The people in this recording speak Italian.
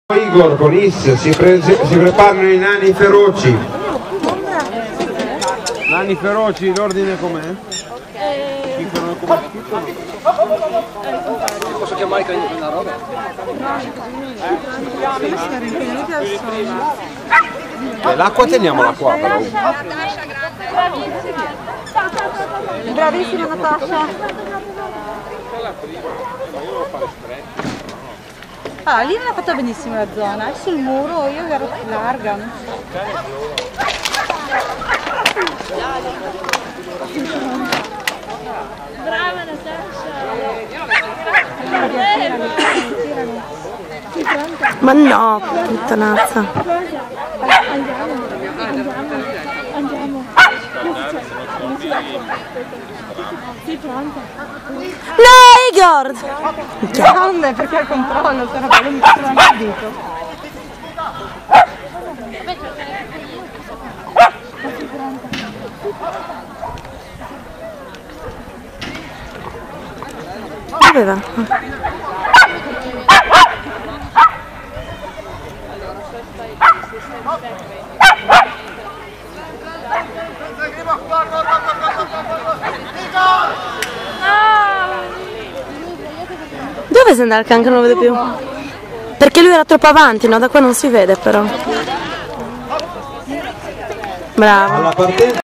Igor con Is si preparano i nani feroci. Nani feroci, l'ordine com'è? Posso chiamare una roba? L'acqua teniamola qua però. Bravissima Natascia. Ah, lì non ha fatto benissimo la zona, è sul muro, io ero larga, non so. Brava Natascia! Ma no, puttanazza. Andiamo. Sei pronta? No, Igor! Grande, perché al controllo, se no bello mi faccio anche il dito. Dove va? Dove sei andato il cane che non lo vedo più? Perché lui era troppo avanti, no? Da qua non si vede però. Bravo.